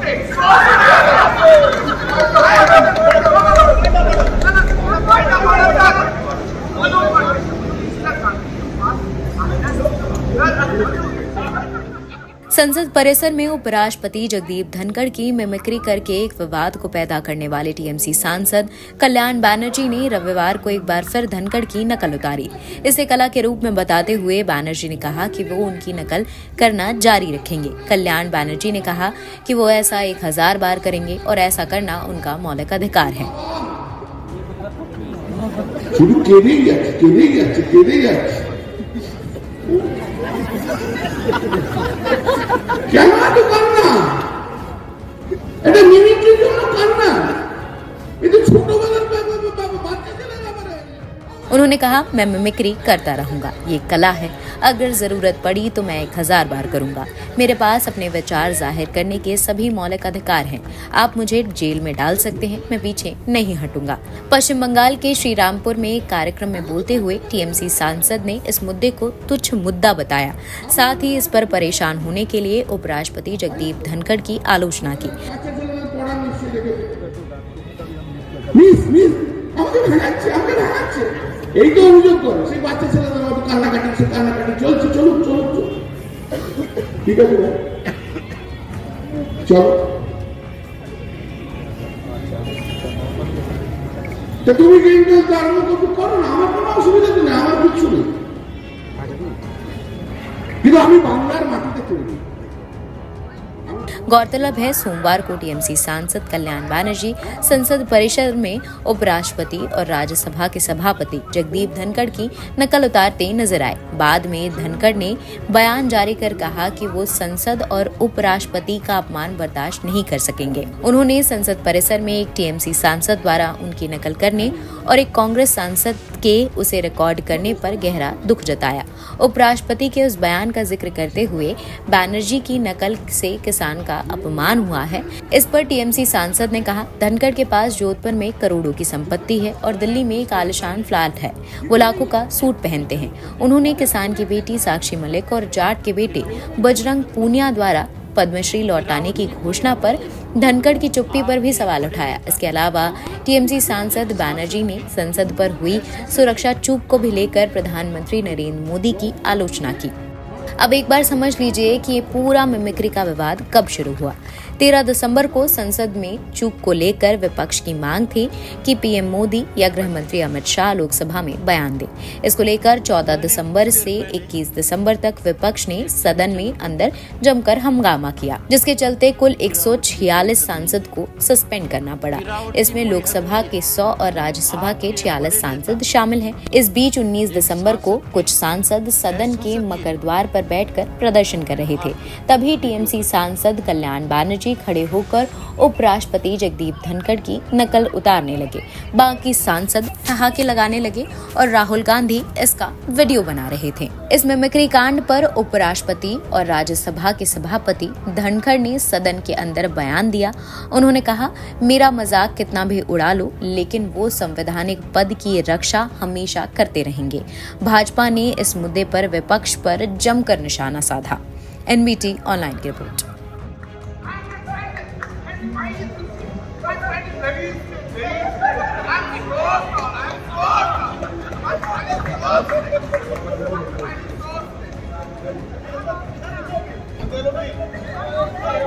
संसद परिसर में उपराष्ट्रपति जगदीप धनखड़ की मिमिक्री करके एक विवाद को पैदा करने वाले टीएमसी सांसद कल्याण बनर्जी ने रविवार को एक बार फिर धनखड़ की नकल उतारी। इसे कला के रूप में बताते हुए बनर्जी ने कहा कि वो उनकी नकल करना जारी रखेंगे। कल्याण बनर्जी ने कहा कि वो ऐसा 1000 बार करेंगे और ऐसा करना उनका मौलिक अधिकार है। उन्होंने कहा, मैं मिमिक्री करता रहूंगा, ये कला है। अगर जरूरत पड़ी तो मैं 1000 बार करूंगा। मेरे पास अपने विचार जाहिर करने के सभी मौलिक अधिकार हैं। आप मुझे जेल में डाल सकते हैं, मैं पीछे नहीं हटूंगा। पश्चिम बंगाल के श्रीरामपुर में एक कार्यक्रम में बोलते हुए टीएमसी सांसद ने इस मुद्दे को तुच्छ मुद्दा बताया। साथ ही इस पर परेशान होने के लिए उपराष्ट्रपति जगदीप धनखड़ की आलोचना की। এই তো অভিযোগ করে সেই বাচ্চা ছেলেদের মতো কান্নাকাটি চলছে চলুন ঠিক আছে চলো তো তুমি কিন্তু তার মতো করো না, আমার কোনো অসুবিধা নেই, আমার কিচ্ছু নেই, কিন্তু আমি বাংলার মাটিতে চলি। गौरतलब है, सोमवार को टीएमसी सांसद कल्याण बनर्जी संसद परिसर में उपराष्ट्रपति और राज्यसभा के सभापति जगदीप धनखड़ की नकल उतारते नजर आए। बाद में धनखड़ ने बयान जारी कर कहा कि वो संसद और उपराष्ट्रपति का अपमान बर्दाश्त नहीं कर सकेंगे। उन्होंने संसद परिसर में एक टीएमसी सांसद द्वारा उनकी नकल करने और एक कांग्रेस सांसद के उसे रिकॉर्ड करने पर गहरा दुख जताया। उपराष्ट्रपति के उस बयान का जिक्र करते हुए बनर्जी की नकल से किसान का अपमान हुआ है। इस पर टीएमसी सांसद ने कहा, धनखड़ के पास जोधपुर में करोड़ों की संपत्ति है और दिल्ली में एक आलीशान फ्लैट है। वो लाखों का सूट पहनते हैं। उन्होंने किसान की बेटी साक्षी मलिक और जाट के बेटे बजरंग पूनिया द्वारा पद्मश्री लौटाने की घोषणा पर धनखड़ की चुप्पी पर भी सवाल उठाया। इसके अलावा टीएमसी सांसद बनर्जी ने संसद पर हुई सुरक्षा चूक को भी लेकर प्रधानमंत्री नरेंद्र मोदी की आलोचना की। अब एक बार समझ लीजिए कि ये पूरा मिमिक्री का विवाद कब शुरू हुआ। 13 दिसंबर को संसद में चूक को लेकर विपक्ष की मांग थी कि पीएम मोदी या गृह मंत्री अमित शाह लोकसभा में बयान दें। इसको लेकर 14 दिसंबर से 21 दिसंबर तक विपक्ष ने सदन में अंदर जमकर हंगामा किया, जिसके चलते कुल 146 सांसद को सस्पेंड करना पड़ा। इसमें लोकसभा के 100 और राज्यसभा के 46 सांसद शामिल हैं। इस बीच 19 दिसंबर को कुछ सांसद सदन के मकर द्वार पर बैठकर प्रदर्शन कर रहे थे। तभी टीएमसी सांसद कल्याण बनर्जी खड़े होकर उपराष्ट्रपति जगदीप धनखड़ की नकल उतारने लगे। बाकी सांसद ठहाके लगाने लगे और राहुल गांधी इसका वीडियो बना रहे थे। इस मिमिक्री कांड पर उपराष्ट्रपति और राज्यसभा के सभापति धनखड़ ने सदन के अंदर बयान दिया। उन्होंने कहा, मेरा मजाक कितना भी उड़ा लो, लेकिन वो संवैधानिक पद की रक्षा हमेशा करते रहेंगे। भाजपा ने इस मुद्दे पर विपक्ष पर जमकर निशाना साधा। एनबीटी ऑनलाइन की रिपोर्ट। Hello.